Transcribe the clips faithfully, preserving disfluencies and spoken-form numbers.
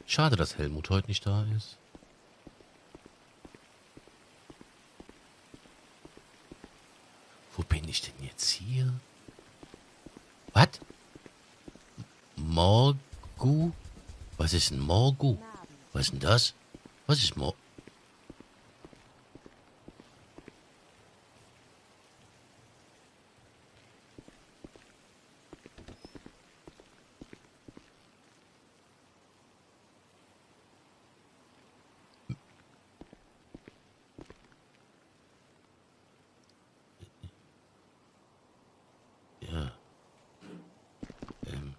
Schade, dass Helmut heute nicht da ist. Wo bin ich denn jetzt hier? Was? Morgu? Was ist ein Morgu? Was ist denn das? Was ist Mor... Ja. Ähm.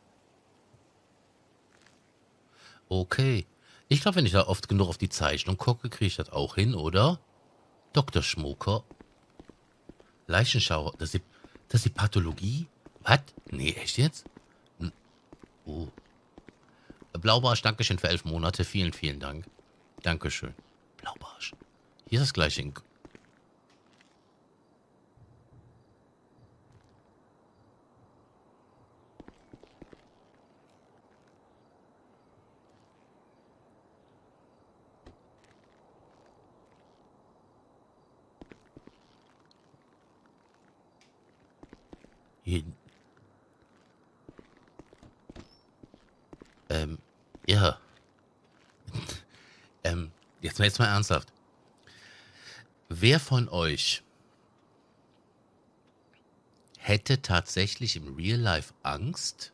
Okay. Ich glaube, wenn ich da oft genug auf die Zeichnung gucke, kriege ich das auch hin, oder? Doktor Schmucker. Leichenschauer. Das ist die, das ist die Pathologie? Was? Nee, echt jetzt? Hm. Oh. Blaubarsch, Dankeschön für elf Monate. Vielen, vielen Dank. Dankeschön. Blaubarsch. Hier ist das gleiche in... Hier... Ähm, ja. ähm, jetzt mal, jetzt mal ernsthaft. Wer von euch hätte tatsächlich im Real Life Angst,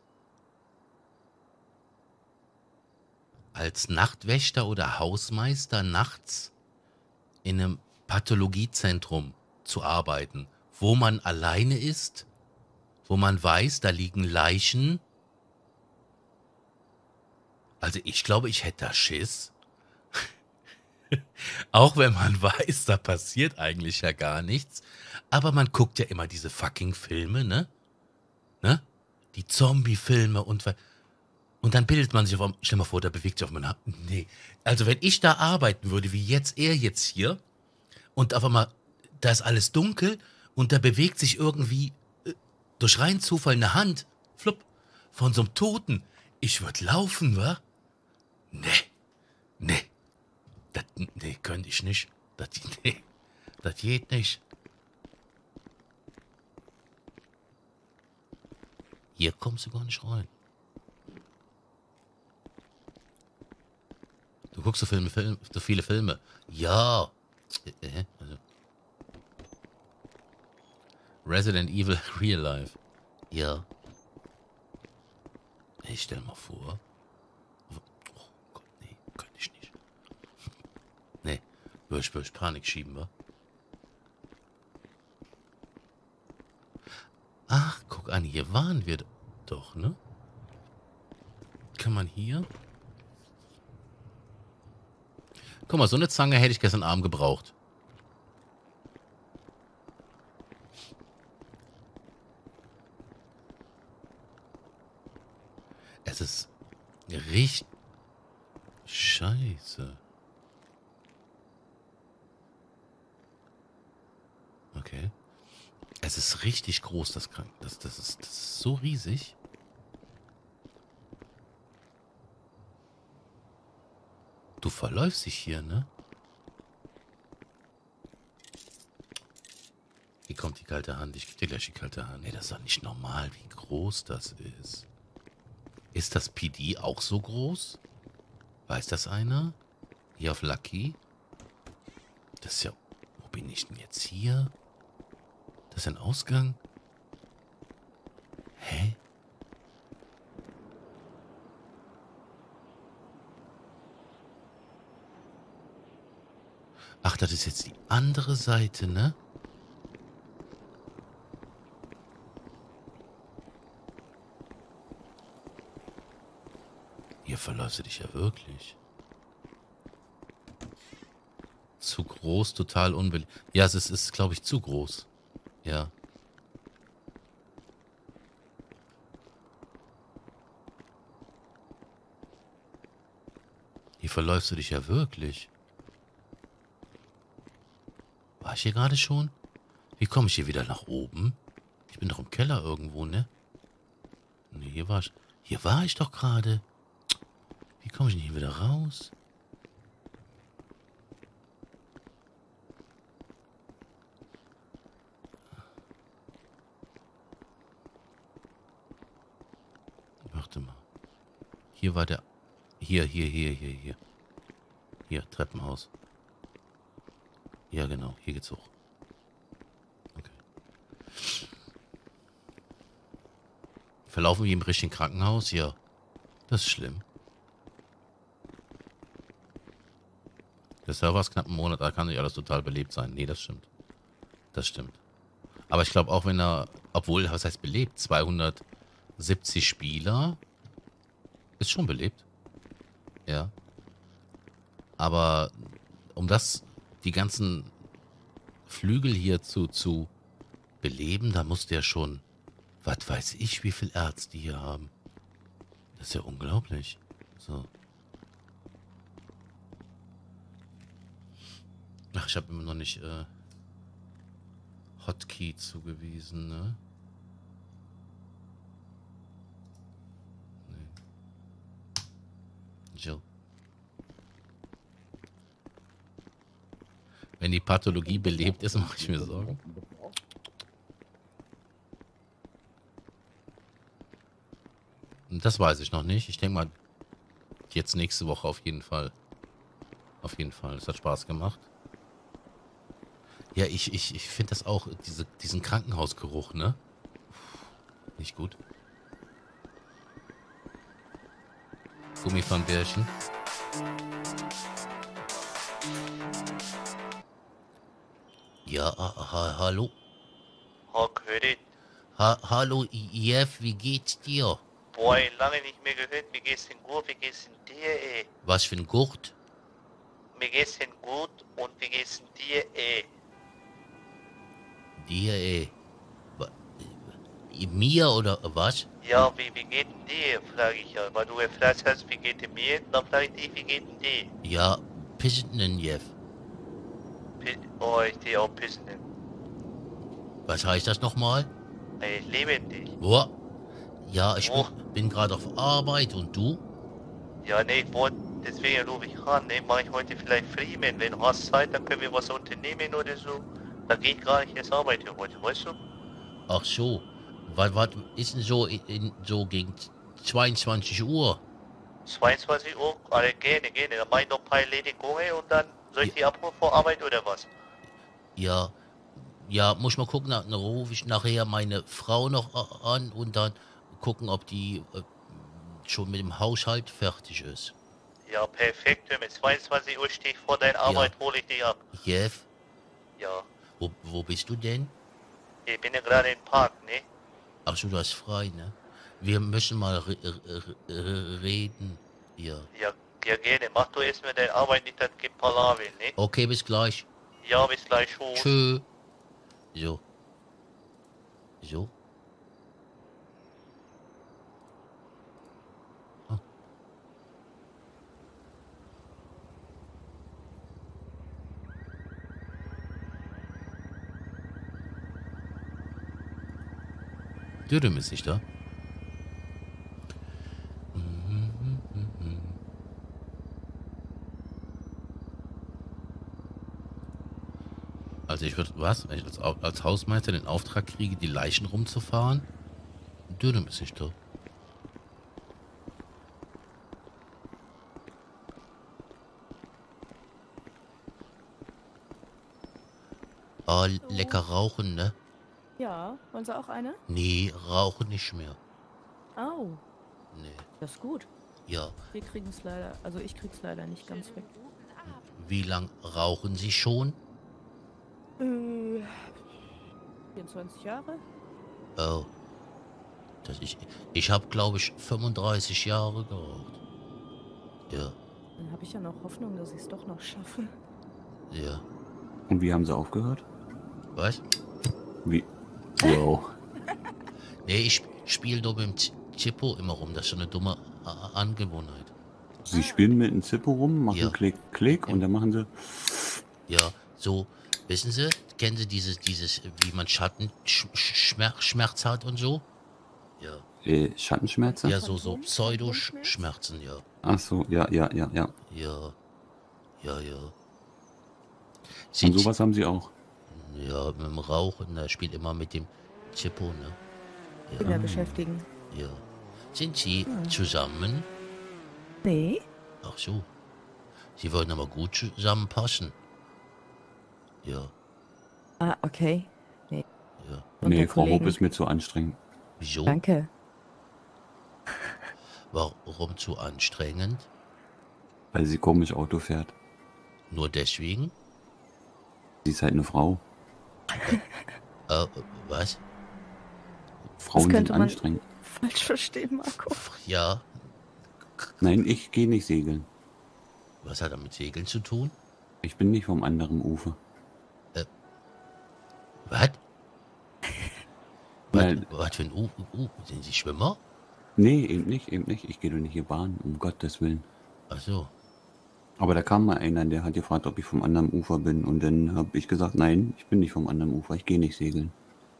als Nachtwächter oder Hausmeister nachts in einem Pathologiezentrum zu arbeiten, wo man alleine ist, wo man weiß, da liegen Leichen? Also ich glaube, ich hätte da Schiss. Auch wenn man weiß, da passiert eigentlich ja gar nichts. Aber man guckt ja immer diese fucking Filme, ne? Ne? Die Zombie-Filme und... Und dann bildet man sich auf... Stell mal vor, da bewegt sich auf meiner... Nee. Also wenn ich da arbeiten würde, wie jetzt er jetzt hier, und auf einmal, da ist alles dunkel und da bewegt sich irgendwie äh, durch reinen Zufall eine Hand, flupp, von so einem Toten. Ich würde laufen, wa? Nee. Nee. Das, nee, könnte ich nicht. Das, nee, das geht nicht. Hier kommst du gar nicht rein. Du guckst so, Filme, Film, so viele Filme. Ja. Äh, also. Resident Evil Real Life. Ja. Ich stell mal vor. Oh Gott, nee, könnte ich nicht. Nee, würde ich, würde ich Panik schieben, wa? Ach, guck an, hier waren wir doch, ne? Kann man hier? Guck mal, so eine Zange hätte ich gestern Abend gebraucht. Es ist richtig... Scheiße. Okay. Es ist richtig groß, das Krankenhaus. Das, das, ist, das ist so riesig. Du verläufst dich hier, ne? Hier kommt die kalte Hand. Ich gebe dir gleich die kalte Hand. Ey, das ist doch nicht normal, wie groß das ist. Ist das P D auch so groß? Weiß das einer? Hier auf Lucky? Das ist ja... Wo bin ich denn jetzt hier? Das ist ein Ausgang? Hä? Ach, das ist jetzt die andere Seite, ne? Hier verläufst du dich ja wirklich. Zu groß, total unbeliebt. Ja, es ist, ist glaube ich, zu groß. Ja. Hier verläufst du dich ja wirklich. War ich hier gerade schon? Wie komme ich hier wieder nach oben? Ich bin doch im Keller irgendwo, ne? Ne, hier war ich. Hier war ich doch gerade. Wie komme ich denn hier wieder raus? Warte mal. Hier war der... Hier, hier, hier, hier, hier. Hier, Treppenhaus. Ja, genau. Hier geht's hoch. Okay. Verlaufen wir im richtigen Krankenhaus? Ja. Das ist schlimm. Der Server ist knapp einen Monat, da kann nicht alles total belebt sein. Nee, das stimmt. Das stimmt. Aber ich glaube auch, wenn er... Obwohl, was heißt belebt? zweihundertsiebzig Spieler... Ist schon belebt. Ja. Aber um das, die ganzen Flügel hier zu, zu beleben, da muss der schon, was weiß ich, wie viele Ärzte hier haben. Das ist ja unglaublich. So. Ach, ich habe immer noch nicht äh, Hotkey zugewiesen, ne? Jill. Wenn die Pathologie belebt ist, mache ich mir Sorgen. Und das weiß ich noch nicht. Ich denke mal, jetzt nächste Woche auf jeden Fall. Auf jeden Fall. Es hat Spaß gemacht. Ja, ich, ich, ich finde das auch, diese, diesen Krankenhausgeruch, ne? Nicht gut. Gummibärchen. Ja, ha, ha, hallo. Ha, König. Ha, hallo, Jeff, wie geht's dir? Boah, ey, lange nicht mehr gehört. Mir geht's denn gut, wie geht's denn dir, ey? Was für ein Gurt? Mir geht's denn gut und wie geht's denn dir, ey? Dir, ey. Wa- Mir oder was? Ja, wie, wie geht denn dir, frage ich ja. Weil du gefragt hast, wie geht denn mir, dann frage ich dich, wie geht denn dir? Ja, Pissenden, Jeff. Pi oh, ich stehe auch pissen. Was heißt das nochmal? Ey, ich liebe dich. Boah. Ja, ich Oh. bin, bin gerade auf Arbeit und du? Ja, nee, ich wollte, deswegen rufe ich an, ne, mache ich heute vielleicht Freeman. Wenn du hast Zeit, dann können wir was unternehmen oder so. Da geht gar nicht erst arbeiten heute, weißt du? Ach so. Was, was ist denn so, in, in, so gegen zweiundzwanzig Uhr? zweiundzwanzig Uhr, alle gerne, gerne. Dann mach ich noch ein paar Erledigungen und dann soll ich die abholen vor Arbeit oder was? Ja, ja, muss mal gucken, dann rufe ich nachher meine Frau noch a- an und dann gucken, ob die äh, schon mit dem Haushalt fertig ist. Ja, perfekt. Mit zweiundzwanzig Uhr stehe ich vor deiner Arbeit, hole ich dich ab. Jeff, Ja, wo, wo bist du denn? ich bin ja gerade im Park, ne? Ach so, du hast frei, ne? Wir müssen mal re re re reden. Ja. Ja, ja gerne. Mach du erstmal deine Arbeit nicht, dann gibt Palaver, ne? Okay, bis gleich. Ja, bis gleich, Tschüss. Tschö. So. So. Ah. Dürüm ist nicht da. Also ich würde, was? Wenn ich als, Au- als Hausmeister den Auftrag kriege, die Leichen rumzufahren? Dürüm ist nicht da. Ah, lecker rauchen, ne? Ja, wollen Sie auch eine? Nee, rauchen nicht mehr. Au, Nee. das ist gut. Ja. Wir kriegen es leider, also ich krieg's leider nicht ganz weg. Wie lang rauchen Sie schon? Äh, vierundzwanzig Jahre? Oh. Das ich ich habe, glaube ich, fünfunddreißig Jahre geraucht. Ja, Dann habe ich ja noch Hoffnung, dass ich es doch noch schaffe. ja. Und wie haben sie aufgehört? Was? Wie? Wow. Nee, ich spiele doch mit dem Z- Zippo immer rum. Das ist so eine dumme A Angewohnheit. Sie spielen mit einem Zippo rum, machen Ja. Klick, Klick Ja. und dann machen sie. Ja, so, wissen Sie, kennen Sie dieses, dieses, wie man Schattenschmerz hat und so? Ja. Äh, Schattenschmerzen? Ja, so, so Pseudoschmerzen, ja. Ach so, ja, ja, ja, ja. Ja, ja, ja. Und Sind, sowas haben sie auch. ja, mit dem Rauchen, da spielt immer mit dem Zippo, ne? Kinder Ja, beschäftigen. ja. Sind Sie zusammen? Nee. Ach so. Sie würden aber gut zusammenpassen. Ja, Ah, okay. ja. Nee, Unter Frau Hopp Kollegen. ist mir zu anstrengend. Wieso? Danke. Warum zu anstrengend? Weil sie komisch Auto fährt. Nur deswegen? Sie ist halt eine Frau. Äh, was? Frauen sind könnte man- anstrengend. Falsch verstehen, Marco. Ja, Nein, ich gehe nicht segeln. was hat er mit Segeln zu tun? Ich bin nicht vom anderen Ufer. Was? Was, Nein. was für ein U, U, sind Sie Schwimmer? Nee, eben nicht, eben nicht. Ich gehe doch nicht hier Bahn, um Gottes Willen. Ach so. Aber da kam mal einer, der hat gefragt, ob ich vom anderen Ufer bin. Und dann habe ich gesagt, nein, ich bin nicht vom anderen Ufer, ich gehe nicht segeln.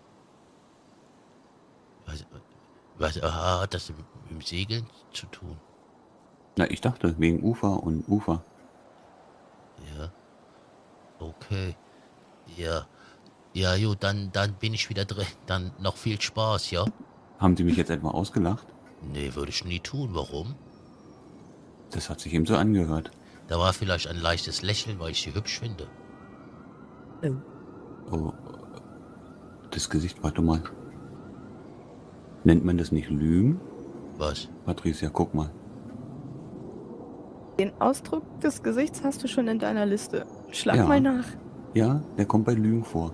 Was, was aha, hat das mit dem Segeln zu tun? Na, ich dachte, wegen Ufer und Ufer. Ja. Okay. Ja. Ja, gut, dann, dann bin ich wieder drin. Dann noch viel Spaß, ja? Haben Sie mich jetzt etwa ausgelacht? Nee, würde ich nie tun. Warum? Das hat sich eben so angehört. Da war vielleicht ein leichtes Lächeln, weil ich sie hübsch finde. Oh, das Gesicht, warte mal. Nennt man das nicht Lügen? Was? Patricia, guck mal. Den Ausdruck des Gesichts hast du schon in deiner Liste. Schlag Ja. mal nach. Ja, der kommt bei Lügen vor.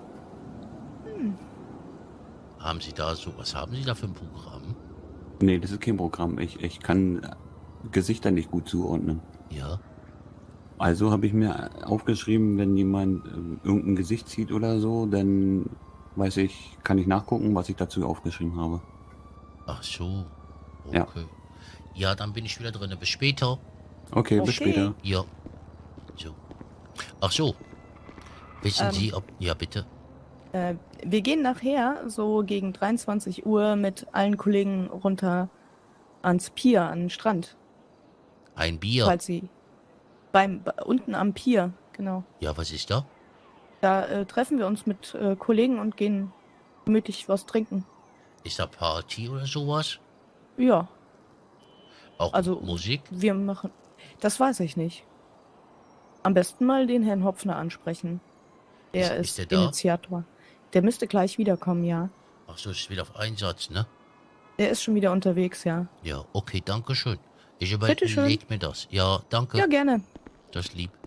Haben Sie da so, was haben Sie da für ein Programm? Nee, das ist kein Programm. Ich, ich kann Gesichter nicht gut zuordnen. Ja. Also habe ich mir aufgeschrieben, wenn jemand ähm, irgendein Gesicht sieht oder so, dann weiß ich, kann ich nachgucken, was ich dazu aufgeschrieben habe. Ach so. Okay. Ja. Ja, dann bin ich wieder drin. Bis später. Okay, bis Okay. später. Ja. So. Ach so. Wissen Ähm. Sie, ob... Ja, bitte. Äh, wir gehen nachher so gegen dreiundzwanzig Uhr mit allen Kollegen runter ans Pier, an den Strand. Ein Bier. Falls sie beim bei- unten am Pier, genau. Ja, was ist da? Da äh, treffen wir uns mit äh, Kollegen und gehen gemütlich was trinken. Ist da Party oder sowas? Ja, Auch Also- Musik? wir machen. Das weiß ich nicht. Am besten mal den Herrn Hopfner ansprechen. Der Ist- ist, ist der da? Initiator. Der müsste gleich wiederkommen, ja. Ach so, ist wieder auf Einsatz, ne? Der ist schon wieder unterwegs, ja. Ja, okay, danke schön. Ich Bitteschön. überlege mir das. Ja, danke. Ja, gerne. Das ist lieb.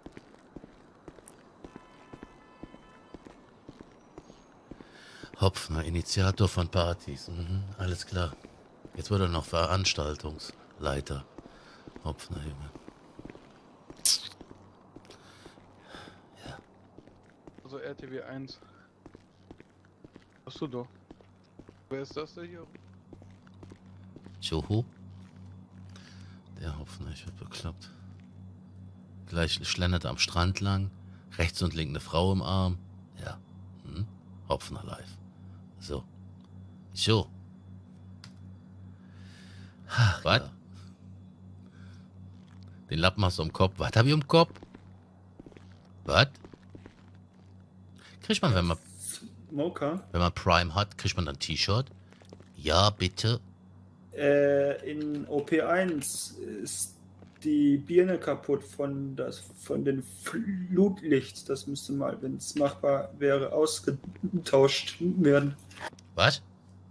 Hopfner, Initiator von Partys. Mhm, alles klar. Jetzt wird er noch Veranstaltungsleiter. Hopfner, Junge. Also R T W eins. Hast du doch. Wer ist das da hier? Joho. Der Hopfner, ich werd bekloppt. Gleich schlendert er am Strand lang. Rechts und links eine Frau im Arm. Ja. Hm? Hopfner live. So. So. Was? Ja. Den Lappen hast du am Kopf. Was hab ich am Kopf? Was? Kriegt man, wenn man, Mocha. wenn man Prime hat, kriegt man dann ein T-Shirt? Ja, bitte. Äh, in O P eins ist die Birne kaputt von, das, von den Flutlichts. Das müsste mal, wenn es machbar wäre, ausgetauscht werden. Was?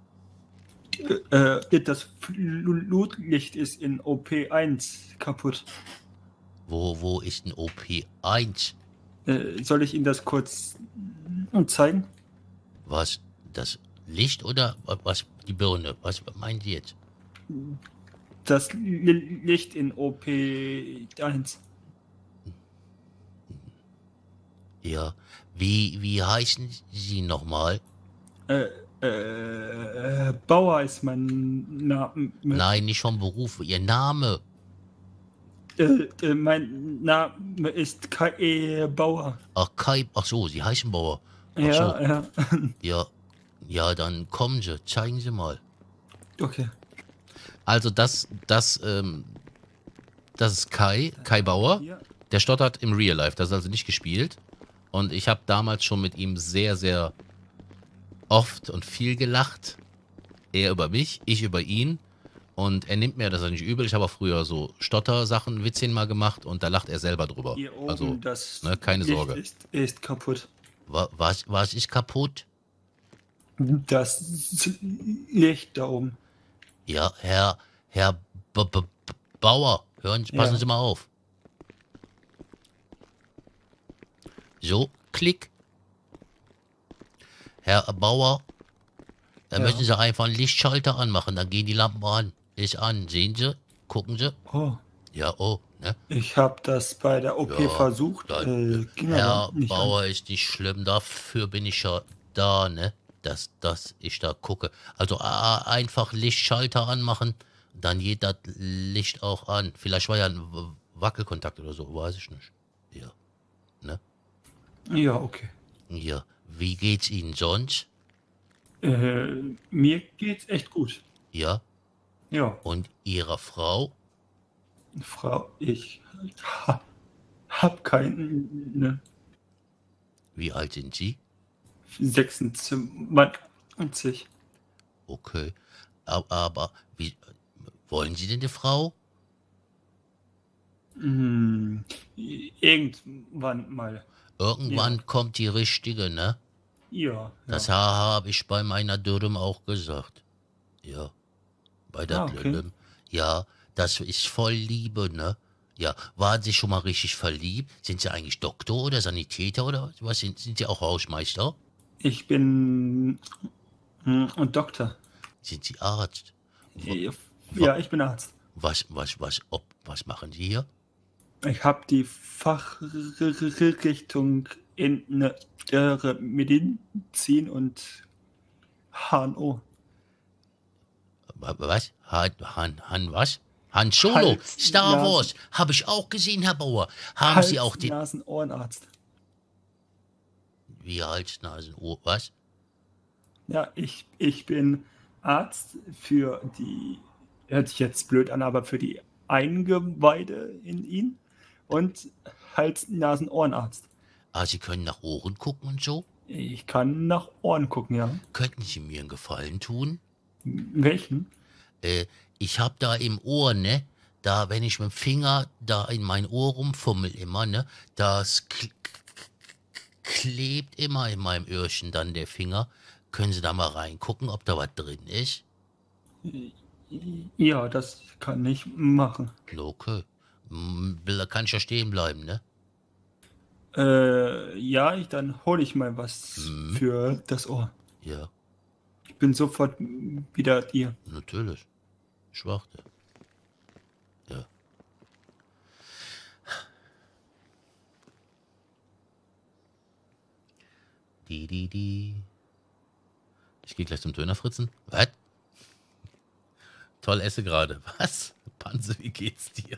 Äh, das Flutlicht ist in O P eins kaputt. Wo, wo ist ein O P eins? Äh, soll ich Ihnen das kurz zeigen? Was? Das Licht oder wa- was? Die Birne? Was meinen Sie jetzt? Das Licht in O P eins. Ja. Wie, wie heißen Sie nochmal? Äh, äh, Bauer ist mein Name. Nein, nicht vom Beruf. Ihr Name. Äh, äh, mein Name ist K E Bauer. Ach, Kai. Ach so, Sie heißen Bauer. Ach Ja, so. ja. Ja. Ja, dann kommen Sie. Zeigen Sie mal. Okay. Also das, das, ähm, das ist Kai, Kai Bauer. Hier. Der stottert im Real Life, das ist also nicht gespielt. Und ich habe damals schon mit ihm sehr, sehr oft und viel gelacht. Er über mich, ich über ihn. Und er nimmt mir das nicht übel. Ich habe auch früher so Stotter-Sachen, Witzchen mal gemacht und da lacht er selber drüber. Hier oben, Also, das ne, keine Licht Sorge. Ist, ist kaputt. War, war, ich- war ich kaputt? Das Licht da oben. Ja, Herr, Herr B -B -B Bauer, hören, Sie- passen Ja. Sie mal auf. So, klick. Herr Bauer, da Ja. müssen Sie einfach einen Lichtschalter anmachen, dann gehen die Lampen an. Ist an, sehen Sie? Gucken Sie? Oh, Ja, oh, ne? ich habe das bei der O P Ja, versucht. dann- Äh, ging Herr aber nicht an. Bauer ist nicht schlimm, dafür bin ich ja da, ne? Dass, dass ich da gucke. Also a- einfach Lichtschalter anmachen, dann geht das Licht auch an. Vielleicht war ja ein W- Wackelkontakt oder so, weiß ich nicht. Ja, ne? Ja, okay. Ja, wie geht's Ihnen sonst? Äh, mir geht's echt gut. Ja, Ja, und Ihrer Frau? Frau, ich ha, hab keine Wie alt sind Sie? sechsundzwanzig. Okay. Aber, aber wie wollen Sie denn eine Frau? Hm, irgendwann mal. Irgendwann Ja. kommt die richtige, ne? Ja, Das ja. habe ich bei meiner Dürrem auch gesagt. Ja. Bei der Ah, okay. Dürrem. Ja, das ist voll Liebe, ne? Ja. Waren Sie schon mal richtig verliebt? Sind Sie eigentlich Doktor oder Sanitäter oder was? Sind, sind Sie auch Hausmeister? Ich bin hm, ein Doktor. Sind Sie Arzt? Wa- Ja, ich bin Arzt. Was, was, was, ob, was machen Sie hier? Ich habe die Fachrichtung in der Medizin und H N O. Wa- Was? Han, Han, Han was? Han Solo, Hals, Star Nasen- Wars. Habe ich auch gesehen, Herr Bauer. Haben Sie auch den... Nasen, Ohrenarzt. Wie Hals, Nasen, Ohr, was? Ja, ich, ich bin Arzt für die, hört sich jetzt blöd an, aber für die Eingeweide in ihn und Hals-, Nasen-, Ohrenarzt. Ah, Sie können nach Ohren gucken und so? Ich kann nach Ohren gucken, ja. Könnten Sie mir einen Gefallen tun? Welchen? Äh, ich hab da im Ohr, ne? Da, wenn ich mit dem Finger da in mein Ohr rumfummel immer, ne? Das kl klebt immer in meinem Öhrchen dann der Finger. Können Sie da mal reingucken, ob da was drin ist? Ja, das kann ich machen. Okay. Hm, Da kann ich ja stehen bleiben, ne? Äh, ja, ich, dann hole ich mal was Mhm. für das Ohr. Ja, Ich bin sofort wieder hier. natürlich. Ich warte. Ja. Die, die, die. Ich gehe gleich zum Dönerfritzen. Was? Toll esse gerade. Was? Panse, wie geht's dir?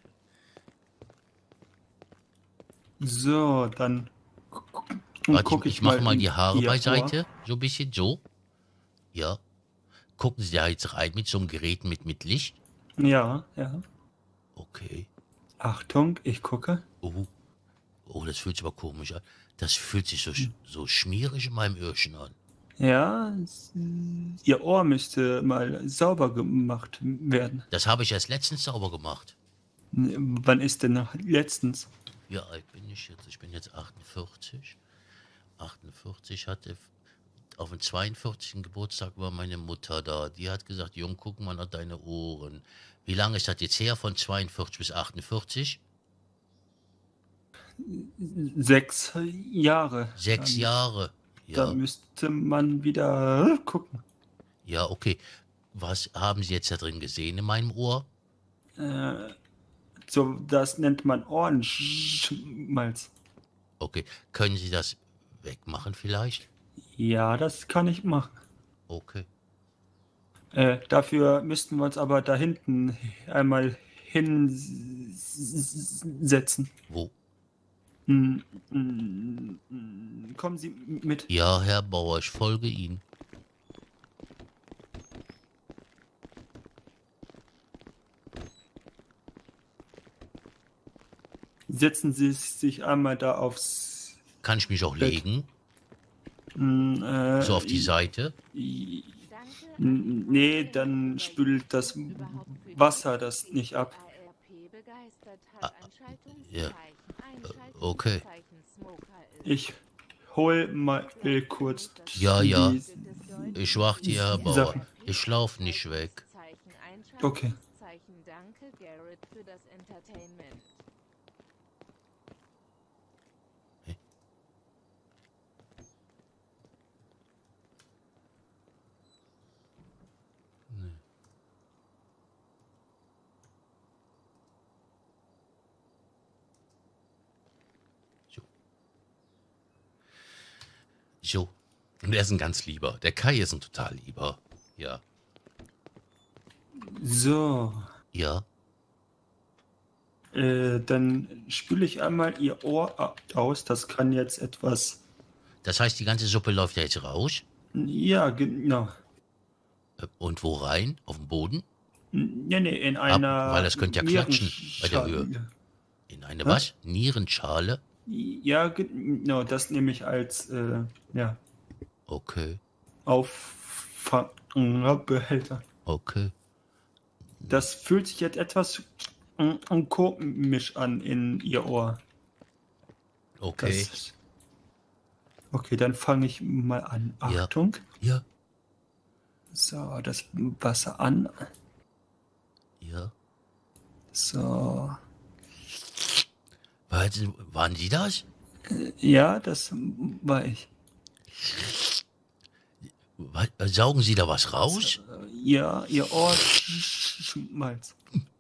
So, dann gu- Warte, guck ich, ich mache mal in die Haare Ihr beiseite. So ein bisschen so. Ja. Gucken Sie da jetzt rein mit so einem Gerät mit, mit Licht? Ohr. Ja, ja. Okay. Achtung, ich gucke. Oh. Oh, das fühlt sich aber komisch an. Das fühlt sich so, sch- so schmierig in meinem Öhrchen an. Ja, es, Ihr Ohr müsste mal sauber gemacht werden. Das habe ich erst letztens sauber gemacht. Wann ist denn noch letztens? Wie alt bin ich jetzt? Ich bin jetzt achtundvierzig. achtundvierzig hatte, auf dem zweiundvierzigsten Geburtstag war meine Mutter da. Die hat gesagt, Jung, guck mal nach deine Ohren. Wie lange ist das jetzt her, von zweiundvierzig bis achtundvierzig? Sechs Jahre. Sechs Dann- Jahre. Da Ja, müsste man wieder gucken. ja, okay. Was haben Sie jetzt da drin gesehen in meinem Ohr? Äh, so, das nennt man Ohrenschmalz. Okay. Können Sie das wegmachen vielleicht? Ja, das kann ich machen. Okay. Äh, dafür müssten wir uns aber da hinten einmal hinsetzen. Wo? Mm, mm, mm, Kommen Sie mit. Ja, Herr Bauer, ich folge Ihnen. setzen Sie sich einmal da aufs... Kann ich mich auch Bett. legen? Mm, äh, So auf die Seite? i- n- Nee, dann spült das Wasser das nicht ab. Ah, ja. Okay. Ich hol mal äh, kurz Ja, die ja. Ich warte hier, Herr Bauer. Sachen. Ich lauf nicht weg. Okay. Danke, Garrett, für das Entertainment. So. Und er ist ein ganz lieber. Der Kai ist ein total lieber. Ja. So, Ja. äh, dann spüle ich einmal Ihr Ohr a- aus. Das kann jetzt etwas... Das heißt, die ganze Suppe läuft ja jetzt raus. Ja, genau. Äh, Und wo rein? Auf dem Boden? Nee, nee, in einer... weil das könnte ja klatschen bei der Höhe. Nierenschale. In eine Was? was? Nierenschale? Ja, genau, das nehme ich als äh, ja, Okay. Auffangbehälter. Okay. Das fühlt sich jetzt etwas mm, komisch an in Ihr Ohr. Okay. Das, okay, dann fange ich mal an. Ja. Achtung. Ja. So, das Wasser an. Ja. So. Warte, waren Sie das? Ja, das war ich. Wa- äh, Saugen Sie da was raus? Ja, Ihr Ohr schmalz.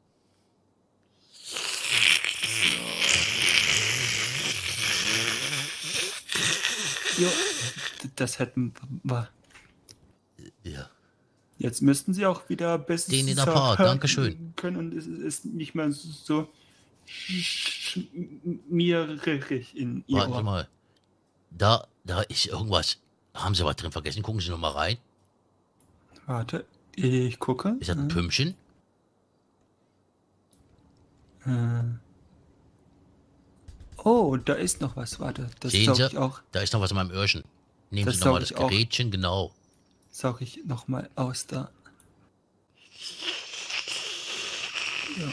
Jo, das hätten wir. Ja. Jetzt müssten Sie auch wieder besser Den in der Part, Dankeschön. können und es ist nicht mehr so schmierig in Ihr Warten Sie Ohr. mal. Da, da ist irgendwas. Haben Sie was drin vergessen? Gucken Sie noch mal rein. Warte, ich gucke. Ist das ein Pümpchen? Äh. Oh, da ist noch was. Warte, das Sehen saug Sie? ich auch. Da ist noch was in meinem Öhrchen. Nehmen Das Sie noch mal saug das ich auch. Gerätchen, genau. Saug ich noch mal aus da. Ja.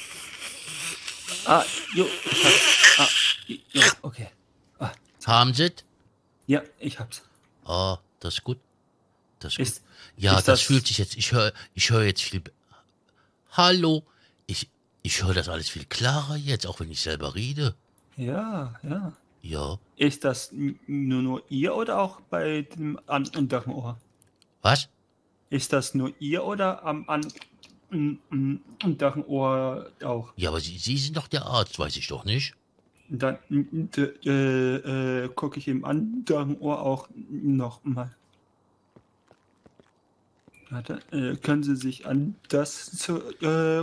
Ah, jo, ich hab's. Ah, jo, okay. Ah, Haben Sie es? ja, ich hab's. Ah, das ist gut. Das ist gut. Ist, Ja, ist das, das- fühlt sich jetzt, ich höre ich höre jetzt viel. be- Hallo, ich, ich höre das alles viel klarer jetzt, auch wenn ich selber rede. ja, ja. Ja. Ist das n- nur, nur ihr oder auch bei dem anderen Ohr? Was? Ist das nur ihr oder am anderen Ohr auch? Ja, aber Sie, Sie sind doch der Arzt, weiß ich doch nicht. Dann äh, äh, gucke ich im anderen Ohr auch noch mal. Warte, äh, können Sie sich an das zu, äh,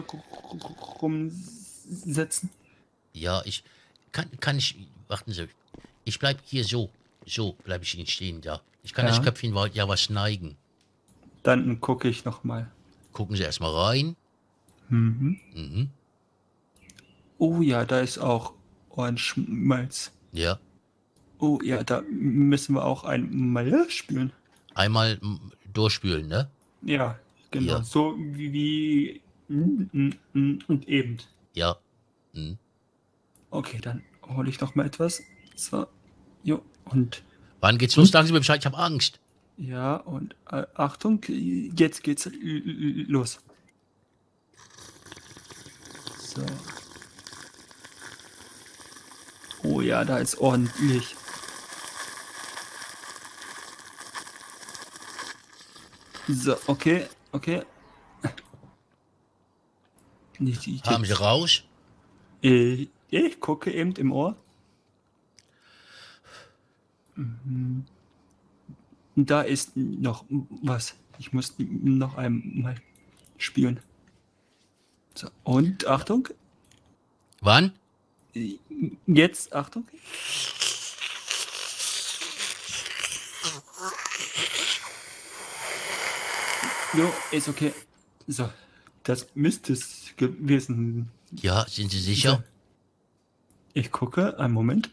rumsetzen? Ja, ich kann, kann ich, warten Sie, ich bleib hier so, so bleibe ich Ihnen stehen, ja. Ich kann Ja. das Köpfchen wa- ja was neigen. Dann gucke ich noch mal. Gucken Sie erstmal rein. Mhm. Mhm. Oh ja, da ist auch Ohrenschmalz. Ja. Oh ja, da müssen wir auch einmal spülen. Einmal mm, durchspülen, ne? Ja, genau. Ja. So wie, wie mm, mm, mm, und eben. Ja. Mhm. Okay, dann hole ich noch mal etwas. So. Jo, und Wann geht's Hm? los? Sagen Sie mir Bescheid, ich habe Angst. ja, und äh, Achtung, jetzt geht's l- l- los. So. Oh ja, da ist ordentlich. So, okay, okay. Nicht, ich, Haben Sie raus? Äh, ich gucke eben im Ohr. Mhm. Da ist noch was. Ich muss noch einmal spielen. So, und Achtung. Wann? Jetzt, Achtung. Jo, ist okay. So, das müsste es gewesen. Ja, sind Sie sicher? Ich gucke, einen Moment.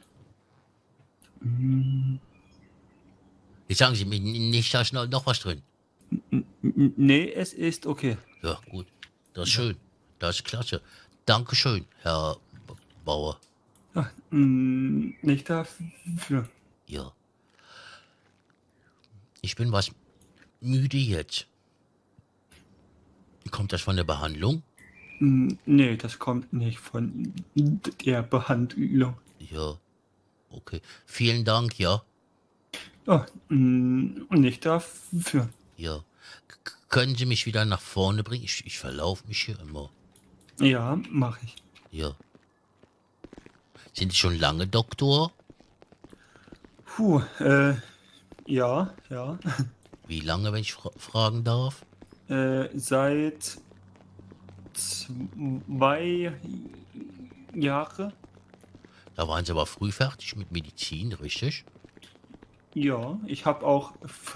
Hm, Jetzt sagen Sie mir nicht, da ist noch noch was drin. n- n- nee, es ist okay. Ja, gut. Das ist schön. Das ist klasse. Dankeschön, Herr B- Bauer. Ach, hm, nicht dafür. Ja. Ich bin was müde jetzt. Kommt das von der Behandlung? Hm, nee, das kommt nicht von der Behandlung. Ja. Okay. Vielen Dank, ja. Oh, hm, nicht dafür. Ja. K können Sie mich wieder nach vorne bringen? Ich, ich verlaufe mich hier immer. Ja, mache ich. Ja. Sind Sie schon lange Doktor? Puh, äh, ja, ja. Wie lange, wenn ich fra fragen darf? Äh, seit zwei Jahre. Da waren Sie aber früh fertig mit Medizin, richtig? Ja, ich habe auch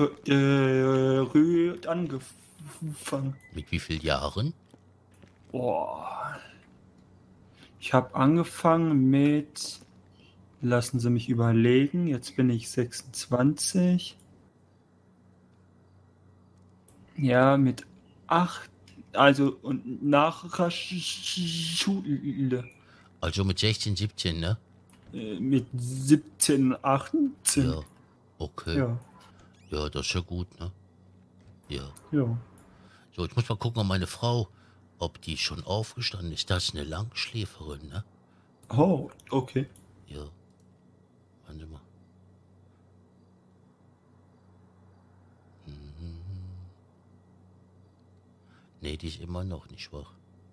früh angefangen. Mit wie vielen Jahren? Boah. Ich habe angefangen mit, lassen Sie mich überlegen, jetzt bin ich sechsundzwanzig. Ja, mit acht, also und nach der Schule. Also mit sechzehn, siebzehn, ne? Äh, mit siebzehn, achtzehn. Ja. Okay. Ja, Ja, das ist ja gut, ne? Ja. ja. So, ich muss mal gucken, ob meine Frau, ob die schon aufgestanden ist. Das ist eine Langschläferin, ne? Oh, okay. Ja. Warte mal. Mhm. Nee, die ist immer noch nicht wach.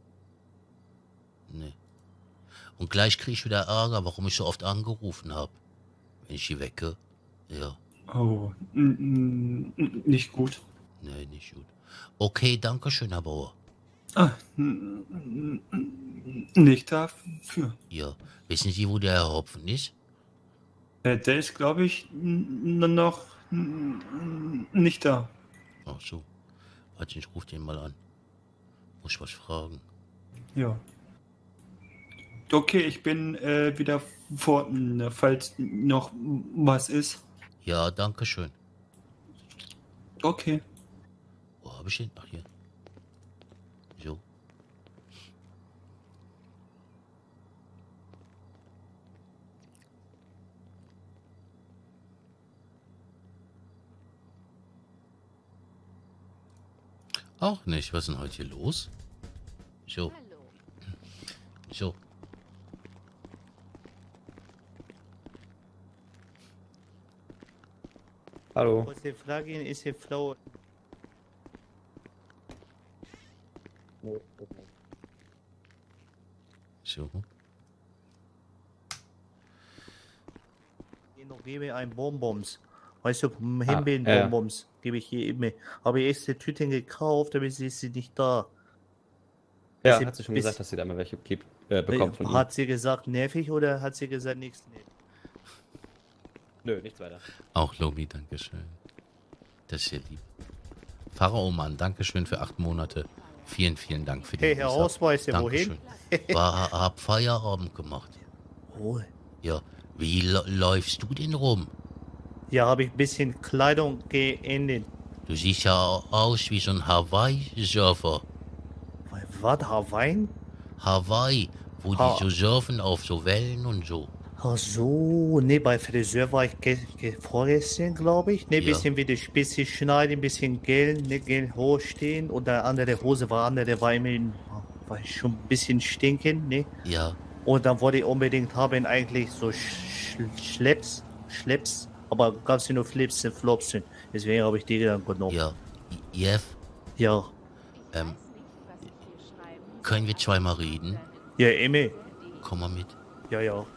Nee. Und gleich kriege ich wieder Ärger, warum ich so oft angerufen habe. Wenn ich die wecke. Ja. Oh, n- n- nicht gut. Nee, nicht gut. Okay, danke schön, Herr Bauer. Ah, n- n- nicht dafür. Ja. Wissen Sie, wo der Herr Hopfen ist? Äh, Der ist, glaube ich, n- noch n- nicht da. Ach so. Warte, ich rufe den mal an. Muss ich was fragen. Ja. Okay, ich bin äh, wieder vor, falls noch was ist. Ja, danke schön. Okay. Wo habe ich den? Ach, hier. So. Auch nicht. Was ist denn heute hier los? So, Hallo. so. Hallo. Kurze Frage, ist die Frau... So. Ich noch gebe ein Bonbons. Weißt du, Ah, Himbeeren-Bonbons gebe ich hier immer. Habe ich extra Tüten gekauft, aber sie ist sie nicht da. Ja, Sie hat sie schon bis- gesagt, dass sie da mal welche gibt, äh, bekommt von ihm. Hat sie gesagt nervig oder hat sie gesagt nichts? Nee. Nö, nichts weiter. Auch Lobi, dankeschön. Das ist sehr lieb. Pharao Mann, dankeschön für acht Monate. Vielen, vielen Dank für die Hey, Herr Resub. Hausmeister, wohin? Dankeschön. War, hab Feierabend gemacht. Oh. Ja. Wie lo- läufst du denn rum? Ja, habe ich ein bisschen Kleidung geändert. Du siehst ja aus wie so ein Hawaii-Surfer. Was, Hawaii? Hawaii, wo Ha- die so surfen auf so Wellen und so. Ach so, ne, bei Friseur war ich ge ge vorgestern, glaube ich. Ne, Ja. bisschen wieder Spitze schneiden, ein bisschen gel, ne, gel hochstehen. Und der andere Hose war andere, war immer, in- war ich schon ein bisschen stinkend, ne. Ja, Und dann wollte ich unbedingt haben, eigentlich so Sch Schleps, Schleps, aber gab's nur Flips und Flops. Deswegen habe ich die dann genommen. ja. Jeff, Ja, ähm, Weiß nicht, was ich hier schreiben können wir zweimal reden? ja, immer. Komm mal mit. Ja, ja.